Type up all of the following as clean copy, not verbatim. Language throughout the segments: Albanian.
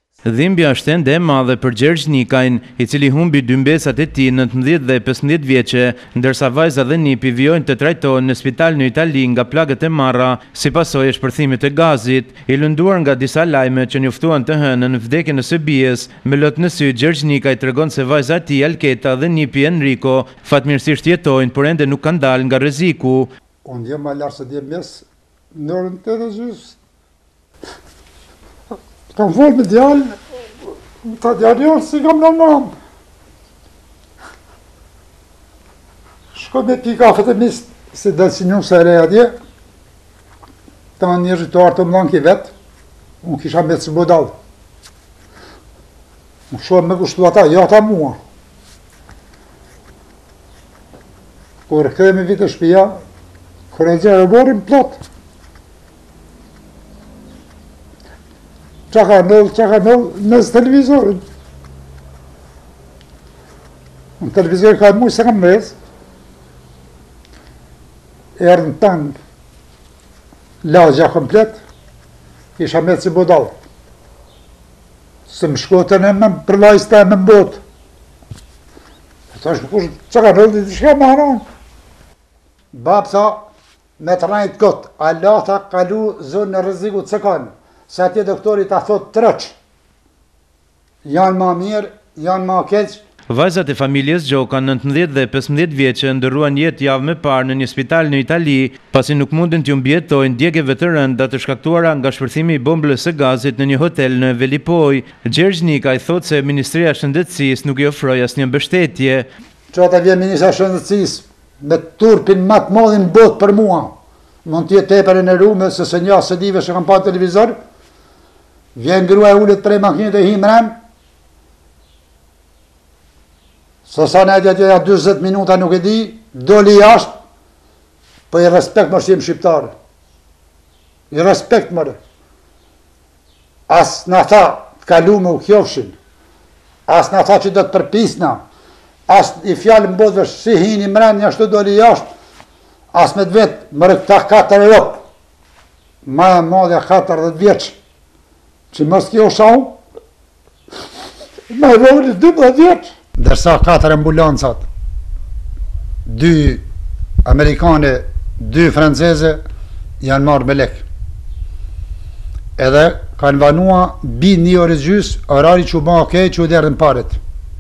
Dhimbja është ende e madhe për Gjergj Nikajn, I cili humbi dy mbesat e tij 19 dhe 15 vjeçe, ndërsa vajza dhe nipi vijojnë të trajtohen në spital në Itali nga plagët e marra si pasojë e shpërthimit të gazit. I lënduar nga disa lajme që njoftuan të hënën vdekjen e së bijës, me lot në sy Gjergj Nikaj tregon se vajza e tij Alketa dhe nipi Enrico fatmirësisht jetojnë, por ende nuk kanë dalë nga rreziku. Unë jam më lartë se dje mes në orën 8:30. Kam folë me djalë, ta djalë jo, si kam në mamë. Shko me pi kafet e misë, se dhe si një se reja dje, ta një rrituar të mlanë ki vetë, unë kisha me të bodalë. Më shumë me kushtu ata, jo ata mua. Kur këdhe me vitë shpia, kër e gjerë e borim plotë. Qa ka nëllë, nëzë televizorin. Në televizor ka mujë se kam vezë. Erdën tanë, lagja komplet, isha me si bodalë. Se më shkotën e me përlajës të e me mbotë. Ta është kush, qa ka nëllë, të shka më haron. Babë tha, me të rajtë këtë, Allah tha kalu zonë në rëziku të kanë. Se atje doktori ta thot tërëq, janë ma mirë, janë ma keqë. Vajzat e familjes Gjoka 19 dhe 15 vjeçë ndërruan jetë javë me parë në një spital në Itali, pasi nuk mundin t'ju mbjetojnë djegeve të rënda të shkaktuara nga shpërthimi I bomblës së gazit në një hotel në Velipoje. Gjergj Nikaj thot se Ministria e Shëndetësisë nuk I ofroi asnjë mbështetje. Çata vjen Ministria e Shëndetësisë me turpin më të madhin botë për mua. Mund të jetë tepër në rume se së një dive që kam pa televizor. Vjen grua e ullet prej makinit e himrem, sa në edja 20 minuta nuk e di, doli jashtë, për I respekt më shqim shqiptarë. I respekt mërë. As në tha të kalu me u kjofshin, as në tha që do të përpisna, as I fjallë mbodhve si hini mrem një ashtu doli jashtë, as me të vetë mërë këta 4 Europë, ma e madhe 40 vjeqë, që mos kjo shau, me roli 12 vjeqë. Dërsa 4 ambulancat, 2 amerikane, 2 franceze, janë marrë me lek. Edhe kanë vanua bi 1 orë gjys, orari që ma okej, që u derdhën paret.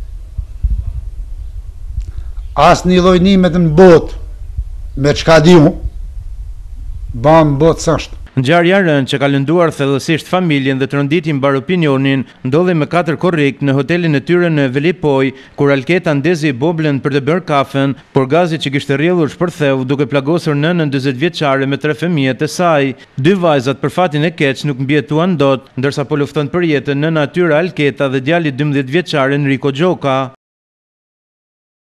As një lojnimet në botë, me qka di mu, ba në botë sashtë. Ngjarja e rëndë që ka lënduar thellësisht familjen dhe të rënditi mbar opinionin ndodhi me 4 korrik në hotelin e tyre në Velipoje, kur Alketa ndezi boblën për të bërë kafen, por gazi që kishte rrjedhur shpërtheu duke plagosur nënën 40 vjeçare me 3 fëmijët e saj. 2 vajzat për fatin e keq nuk mbjetuan dot, ndërsa po lufton për jetën nëna e tyre Alketa dhe djali 12 vjeçar Enrico Gjoka.